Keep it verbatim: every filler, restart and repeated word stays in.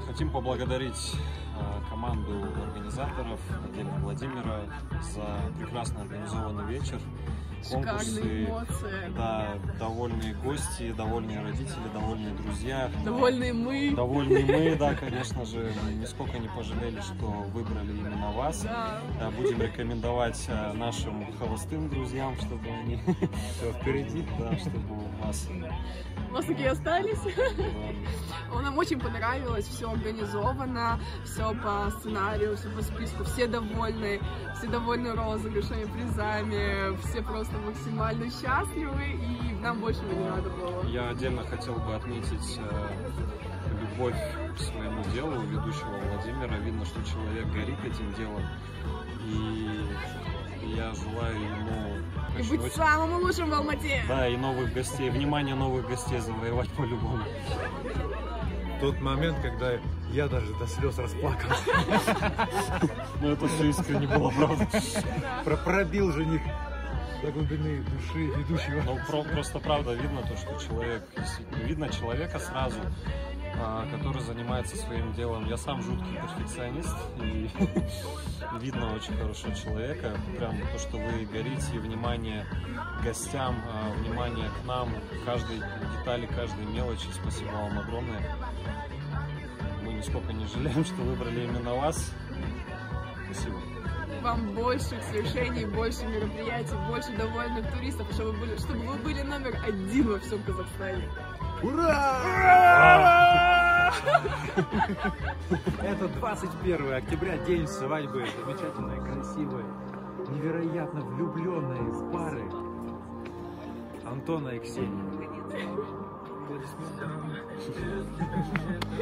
Хотим поблагодарить э, команду организаторов, отдельно Владимира, за прекрасно организованный вечер. Шикарные эмоции. Да, довольные гости, довольные родители, довольные друзья. Довольные мы. Довольные мы, да, конечно же. Мы нисколько не пожалели, что выбрали именно вас. Да. Да, будем рекомендовать э, нашим холостым друзьям, чтобы они все впереди, да, чтобы у вас... У вас такие остались? Да. Нам очень понравилось, все организовано, все по сценарию, все по списку, все довольны, все довольны розыгрышами, призами, все просто максимально счастливы, и нам больше не надо было. Я отдельно хотел бы отметить э, любовь к своему делу ведущего Владимира. Видно, что человек горит этим делом, и я желаю ему... И быть очень... самым лучшим в Алмате! Да, и новых гостей, внимание новых гостей завоевать по-любому. Тот момент, когда я даже до слез расплакался. Ну это все искренне было, правда. Пробил жених до глубины души ведущего. Ну про, просто правда видно то, что человек, видно человека сразу, который занимается своим делом. Я сам жуткий перфекционист, и видно очень хорошего человека. Прям то, что вы горите, и внимание гостям, внимание к нам, каждой детали, каждой мелочи. Спасибо вам огромное. Мы нисколько не жалеем, что выбрали именно вас. Спасибо. Вам больше свершений, больше мероприятий, больше довольных туристов, чтобы вы были, чтобы вы были номер один во всем Казахстане. Ура! Ура! Это двадцать первое октября, день свадьбы. Замечательная, красивая, невероятно влюбленная из пары Антона и Ксении. Аплодисменты.